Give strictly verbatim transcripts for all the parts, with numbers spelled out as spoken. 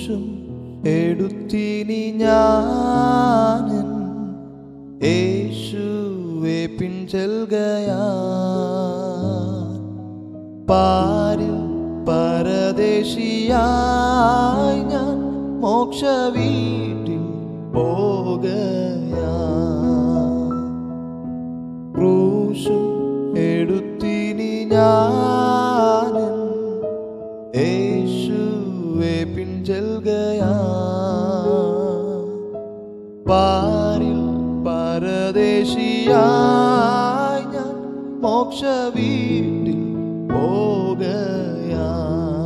ക്രൂശും എടുത്തിനി ഞാനൻ യേശുവെ പിൻചെൽകയാൽ പാരിൽ പരദേശിയായി ഞാൻ മോക്ഷ വീട്ടിൽ പോകയാ ക്രൂശും എടുത്തിനി ഞാനൻ യേശുവെ പിൻചെൽകയാ പാരിൽ പരദേശിയായി ഞാൻ മോക്ഷ വീട്ടിൽ പോകയാ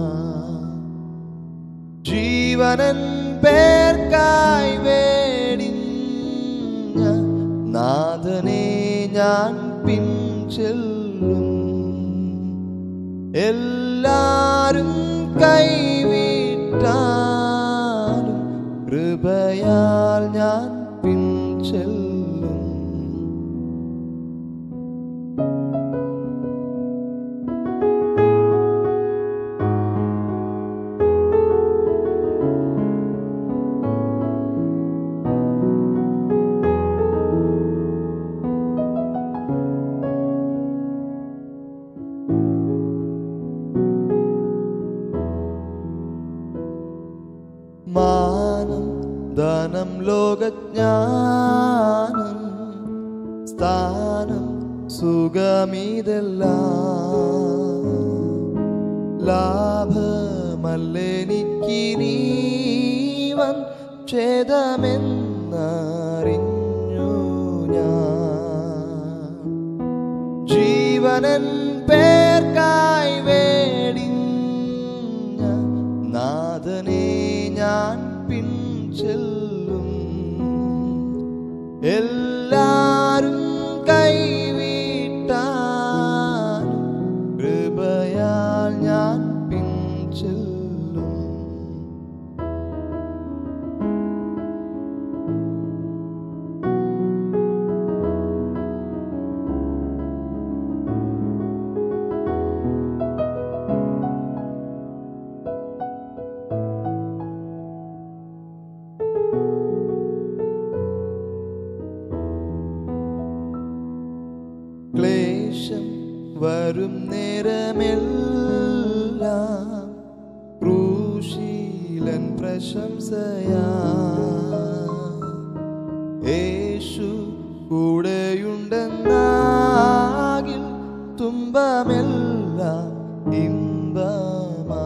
ജീവനൻ പേർക്കായി വേടിഞ്ഞ നാഥനെ ഞാൻ പിൻചെല്ലും എല്ലാരും കൈവിട്ടാലും കൃപയാൽ ഞാൻ പിൻചെല്ലും മാനം ധനം ലോകജ്ഞാനം സ്ഥാനം സുഖമിതെല്ലാം ലാഭമല്ലെനിക്കിനീവൻ ഛേദമെന്നറിഞ്ഞു ഞാൻ ജീവനൻ പേർക്കായി വേടിഞ്ഞ നാഥനെ ഞാൻ പിൻചെല്ലും എല്ലാരും കൈവിട്ടാലും കൃപയാൽ ഞാൻ പിൻചെല്ലും ക്ലേശം വരും നേരമെല്ലാം ക്രൂശീലൻ പ്രശംസയാ യേശു കൂടെയുണ്ടെന്നാകിൽ തുമ്പമെല്ലാം ഇമ്പമാ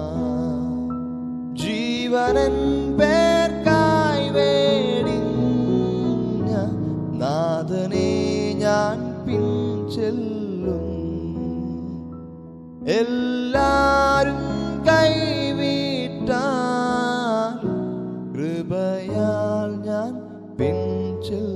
ജീവനൻ പേർക്കായി വേടിഞ്ഞ നാഥനെ ഞാൻ പിൻചെല്ലും എല്ലാരും കൈവിട്ടാലും കൃപയാൽ ഞാൻ പിൻചെല്ലും